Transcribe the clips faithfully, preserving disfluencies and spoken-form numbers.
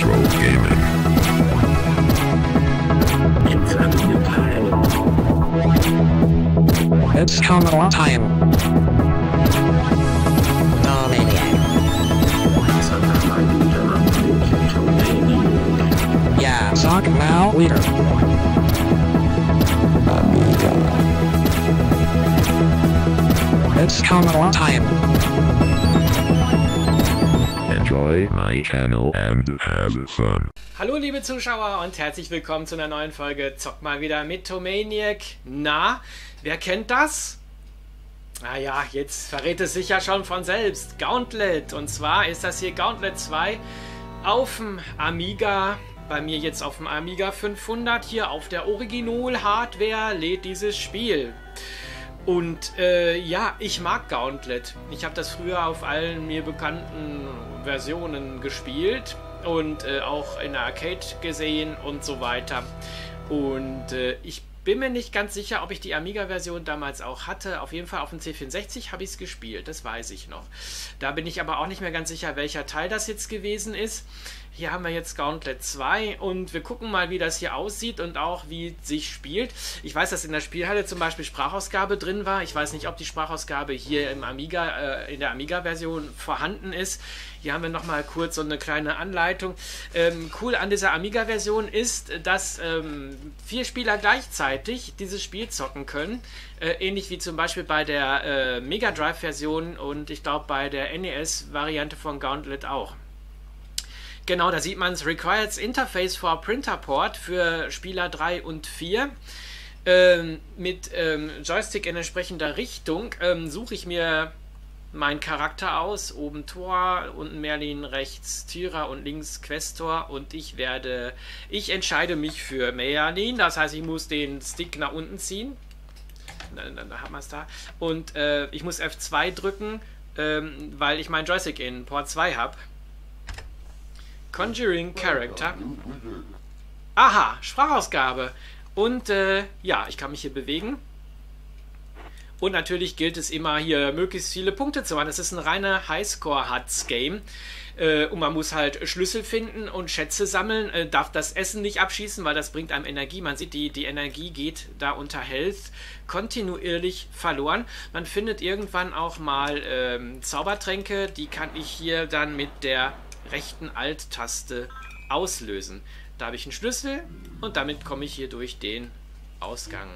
Retro Gaming. It's Amiga time. It's Commodore time. Dominion. Sag mal wieder Amiga. Yeah, sag mal wieder. Amiga. It's Commodore time. Enjoy my channel and have fun. Hallo liebe Zuschauer und herzlich willkommen zu einer neuen Folge Zock mal wieder mit Tomaniac. Na, wer kennt das? Naja, jetzt verrät es sich ja schon von selbst. Gauntlet. Und zwar ist das hier Gauntlet zwei auf dem Amiga. Bei mir jetzt auf dem Amiga fünfhundert. Hier auf der Original-Hardware lädt dieses Spiel. Und äh, ja, ich mag Gauntlet. Ich habe das früher auf allen mir bekannten Versionen gespielt und äh, auch in der Arcade gesehen und so weiter. Und äh, ich bin mir nicht ganz sicher, ob ich die Amiga-Version damals auch hatte. Auf jeden Fall auf dem C vierundsechzig habe ich es gespielt, das weiß ich noch. Da bin ich aber auch nicht mehr ganz sicher, welcher Teil das jetzt gewesen ist. Hier haben wir jetzt Gauntlet zwei und wir gucken mal, wie das hier aussieht und auch wie es sich spielt. Ich weiß, dass in der Spielhalle zum Beispiel Sprachausgabe drin war. Ich weiß nicht, ob die Sprachausgabe hier im Amiga, äh, in der Amiga-Version vorhanden ist. Hier haben wir nochmal kurz so eine kleine Anleitung. Ähm, cool an dieser Amiga-Version ist, dass ähm, vier Spieler gleichzeitig dieses Spiel zocken können. Äh, ähnlich wie zum Beispiel bei der äh, Mega Drive-Version und ich glaube bei der N E S-Variante von Gauntlet auch. Genau, da sieht man es, Required Interface for Printer Port für Spieler drei und vier. Ähm, mit ähm, Joystick in entsprechender Richtung ähm, suche ich mir meinen Charakter aus. Oben Tor, unten Merlin, rechts Tyra und links Questor. Und ich werde, ich entscheide mich für Merlin. Das heißt, ich muss den Stick nach unten ziehen. Dann, dann haben wir es da. Und äh, ich muss F zwei drücken, ähm, weil ich meinen Joystick in Port zwei habe. Conjuring Character. Aha, Sprachausgabe. Und äh, ja, ich kann mich hier bewegen. Und natürlich gilt es immer hier möglichst viele Punkte zu machen. Es ist ein reiner Highscore-H U D-S-Game. Äh, und man muss halt Schlüssel finden und Schätze sammeln. Äh, darf das Essen nicht abschießen, weil das bringt einem Energie. Man sieht, die, die Energie geht da unter Health kontinuierlich verloren. Man findet irgendwann auch mal ähm, Zaubertränke. Die kann ich hier dann mit der rechten Alt-Taste auslösen. Da habe ich einen Schlüssel und damit komme ich hier durch den Ausgang.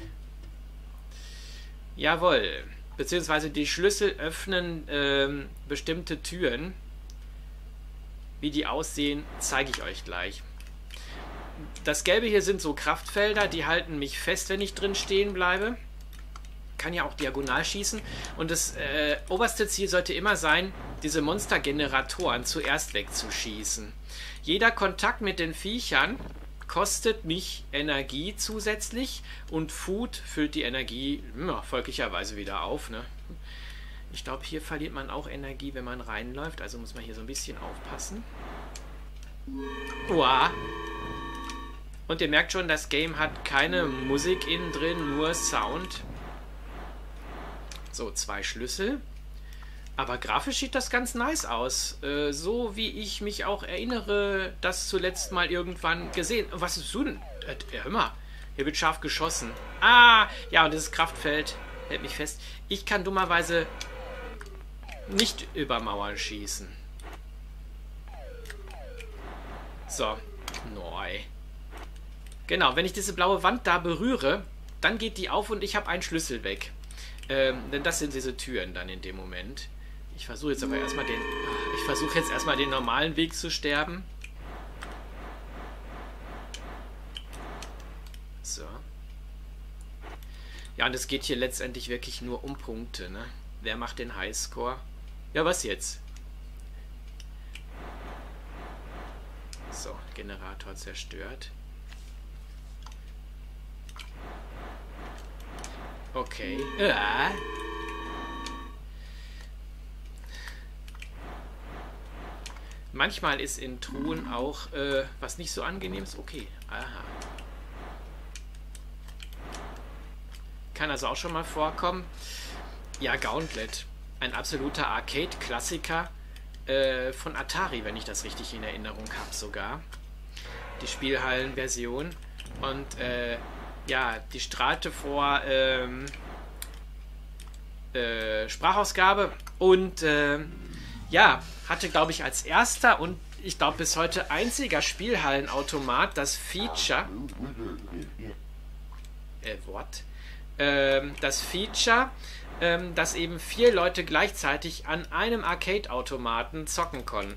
Jawohl. Beziehungsweise die Schlüssel öffnen ähm, bestimmte Türen. Wie die aussehen, zeige ich euch gleich. Das Gelbe hier sind so Kraftfelder, die halten mich fest, wenn ich drin stehen bleibe. Kann ja auch diagonal schießen. Und das äh, oberste Ziel sollte immer sein, diese Monstergeneratoren zuerst wegzuschießen. Jeder Kontakt mit den Viechern kostet mich Energie zusätzlich und Food füllt die Energie ja, folglicherweise wieder auf. Ne? Ich glaube, hier verliert man auch Energie, wenn man reinläuft. Also muss man hier so ein bisschen aufpassen. Uah. Und ihr merkt schon, das Game hat keine Musik innen drin, nur Sound. So, zwei Schlüssel. Aber grafisch sieht das ganz nice aus. Äh, so wie ich mich auch erinnere, das zuletzt mal irgendwann gesehen. Was ist so denn? Äh, hör mal, hier wird scharf geschossen. Ah, ja, und dieses Kraftfeld hält mich fest. Ich kann dummerweise nicht über Mauern schießen. So, neu. Genau, wenn ich diese blaue Wand da berühre, dann geht die auf und ich habe einen Schlüssel weg. Ähm, denn das sind diese Türen dann in dem Moment. Ich versuche jetzt aber erstmal den. Ich versuche jetzt erstmal den normalen Weg zu sterben. So. Ja, und es geht hier letztendlich wirklich nur um Punkte, ne? Wer macht den Highscore? Ja, was jetzt? So, Generator zerstört. Okay. Ja. Manchmal ist in Truhen auch äh, was nicht so angenehmes. Okay. Aha. Kann also auch schon mal vorkommen. Ja, Gauntlet. Ein absoluter Arcade-Klassiker. äh, von Atari, wenn ich das richtig in Erinnerung habe sogar. Die Spielhallen-Version. Und äh, ja, die strahlte vor ähm, äh, Sprachausgabe und äh, ja, hatte, glaube ich, als erster und ich glaube bis heute einziger Spielhallenautomat das Feature äh, Wort ähm, das Feature, ähm, dass eben vier Leute gleichzeitig an einem Arcade-Automaten zocken konnten.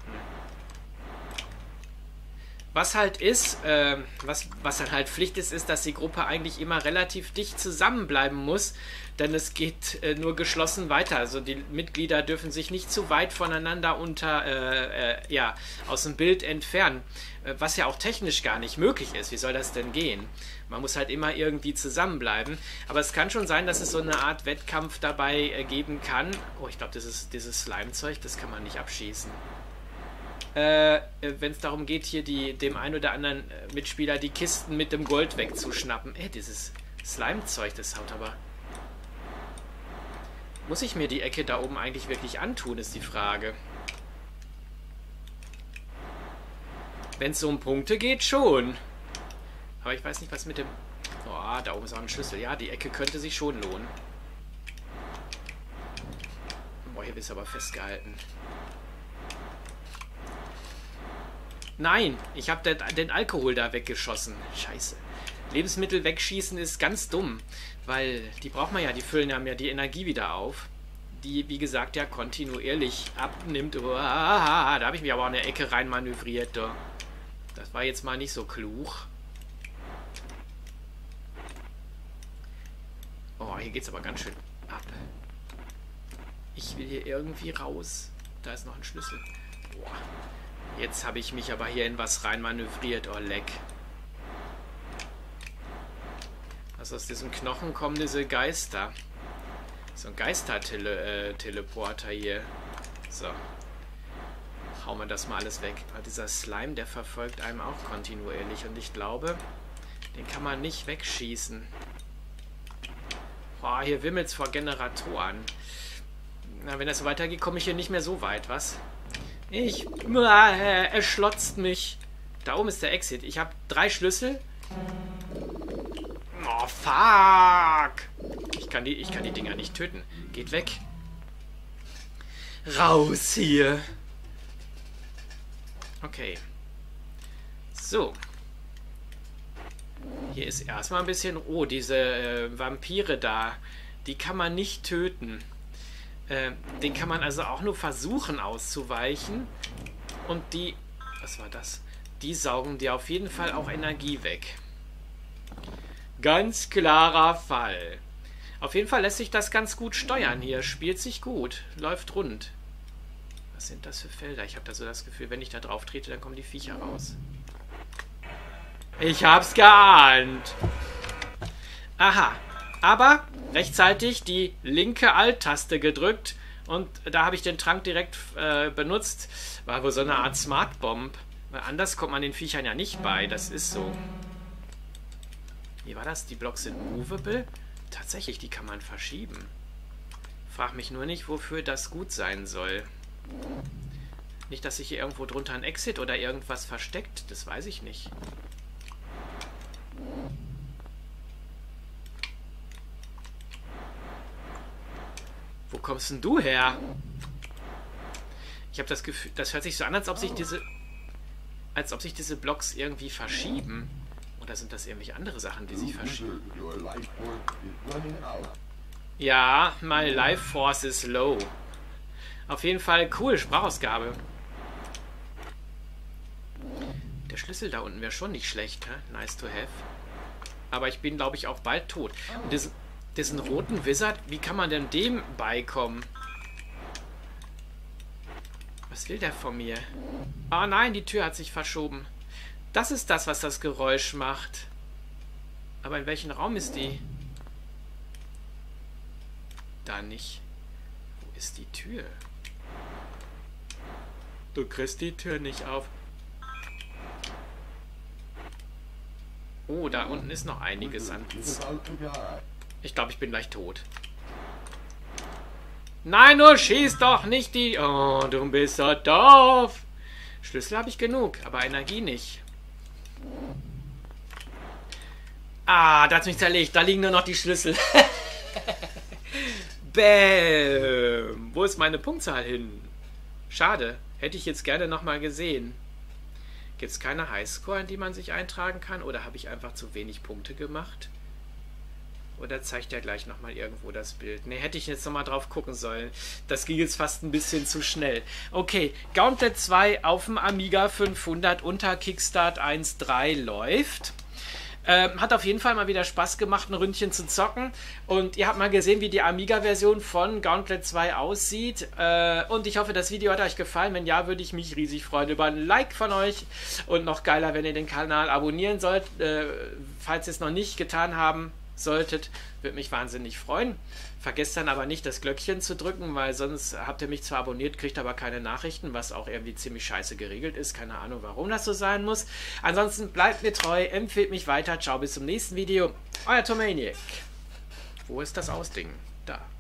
Was halt ist, äh, was, was dann halt Pflicht ist, ist, dass die Gruppe eigentlich immer relativ dicht zusammenbleiben muss, denn es geht äh, nur geschlossen weiter. Also die Mitglieder dürfen sich nicht zu weit voneinander unter, äh, äh, ja, aus dem Bild entfernen, äh, was ja auch technisch gar nicht möglich ist. Wie soll das denn gehen? Man muss halt immer irgendwie zusammenbleiben. Aber es kann schon sein, dass es so eine Art Wettkampf dabei äh, geben kann. Oh, ich glaube, dieses, dieses Slime-Zeug, das kann man nicht abschießen. Äh, wenn es darum geht, hier die, dem einen oder anderen äh, Mitspieler die Kisten mit dem Gold wegzuschnappen. Ey, dieses Slime-Zeug, das haut aber... Muss ich mir die Ecke da oben eigentlich wirklich antun, ist die Frage. Wenn es so um Punkte geht, schon. Aber ich weiß nicht, was mit dem... Oh, da oben ist auch ein Schlüssel. Ja, die Ecke könnte sich schon lohnen. Boah, hier ist aber festgehalten. Nein, ich habe den, den Alkohol da weggeschossen. Scheiße. Lebensmittel wegschießen ist ganz dumm, weil die braucht man ja, die füllen ja mir die Energie wieder auf, die, wie gesagt, ja kontinuierlich abnimmt. Uah, da habe ich mich aber auch in eine Ecke rein manövriert. Doch. Das war jetzt mal nicht so klug. Oh, hier geht's aber ganz schön ab. Ich will hier irgendwie raus. Da ist noch ein Schlüssel. Boah. Jetzt habe ich mich aber hier in was rein manövriert. Oh, leck. Also aus diesem Knochen kommen diese Geister. So ein Geister-Teleporter hier. So. Hauen wir das mal alles weg. Aber dieser Slime, der verfolgt einem auch kontinuierlich. Und ich glaube, den kann man nicht wegschießen. Boah, hier wimmelt's vor Generatoren. Na, wenn das so weitergeht, komme ich hier nicht mehr so weit, was? Ich... Äh, er schlotzt mich. Da oben ist der Exit. Ich habe drei Schlüssel. Oh, fuck. Ich kann, die, ich kann die Dinger nicht töten. Geht weg. Raus hier. Okay. So. Hier ist erstmal ein bisschen... Oh, diese äh, Vampire da. Die kann man nicht töten. Äh, den kann man also auch nur versuchen auszuweichen. Und die... Was war das? Die saugen dir auf jeden Fall auch Energie weg. Ganz klarer Fall. Auf jeden Fall lässt sich das ganz gut steuern hier. Spielt sich gut. Läuft rund. Was sind das für Felder? Ich habe da so das Gefühl, wenn ich da drauf trete, dann kommen die Viecher raus. Ich hab's geahnt. Aha. Aber rechtzeitig die linke Alt-Taste gedrückt und da habe ich den Trank direkt äh, benutzt. War wohl so eine Art Smart Bomb. Weil anders kommt man den Viechern ja nicht bei. Das ist so. Wie war das? Die Blocks sind movable? Tatsächlich, die kann man verschieben. Frag mich nur nicht, wofür das gut sein soll. Nicht, dass sich hier irgendwo drunter ein Exit oder irgendwas versteckt. Das weiß ich nicht. Wo kommst denn du her? Ich habe das Gefühl, das hört sich so an, als ob sich diese, als ob sich diese Blocks irgendwie verschieben. Oder sind das irgendwelche andere Sachen, die sich verschieben? Ja, my life force is low. Auf jeden Fall cool, Sprachausgabe. Der Schlüssel da unten wäre schon nicht schlecht, hä? Nice to have. Aber ich bin, glaube ich, auch bald tot. Und diesen, diesen roten Wizard, wie kann man denn dem beikommen? Was will der von mir? Oh nein, die Tür hat sich verschoben. Das ist das, was das Geräusch macht. Aber in welchem Raum ist die? Da nicht. Wo ist die Tür? Du kriegst die Tür nicht auf. Oh, da unten ist noch einiges an... Ich glaube, ich bin gleich tot. Nein, nur schieß doch nicht die... Oh, du bist so doof. Schlüssel habe ich genug, aber Energie nicht. Ah, da hat's mich zerlegt. Da liegen nur noch die Schlüssel. Bäm. Wo ist meine Punktzahl hin? Schade. Hätte ich jetzt gerne nochmal gesehen. Gibt es keine Highscore, in die man sich eintragen kann? Oder habe ich einfach zu wenig Punkte gemacht? Oder zeigt er gleich nochmal irgendwo das Bild? Ne, hätte ich jetzt nochmal drauf gucken sollen. Das ging jetzt fast ein bisschen zu schnell. Okay, Gauntlet zwei auf dem Amiga fünfhundert unter Kickstart eins Punkt drei läuft. Ähm, hat auf jeden Fall mal wieder Spaß gemacht, ein Ründchen zu zocken. Und ihr habt mal gesehen, wie die Amiga-Version von Gauntlet zwei aussieht. Äh, und ich hoffe, das Video hat euch gefallen. Wenn ja, würde ich mich riesig freuen über ein Like von euch. Und noch geiler, wenn ihr den Kanal abonnieren sollt. Äh, falls ihr es noch nicht getan haben solltet, würde mich wahnsinnig freuen. Vergesst dann aber nicht, das Glöckchen zu drücken, weil sonst habt ihr mich zwar abonniert, kriegt aber keine Nachrichten, was auch irgendwie ziemlich scheiße geregelt ist. Keine Ahnung, warum das so sein muss. Ansonsten bleibt mir treu, empfehlt mich weiter. Ciao, bis zum nächsten Video. Euer Tomaniac. Wo ist das Ausding? Da.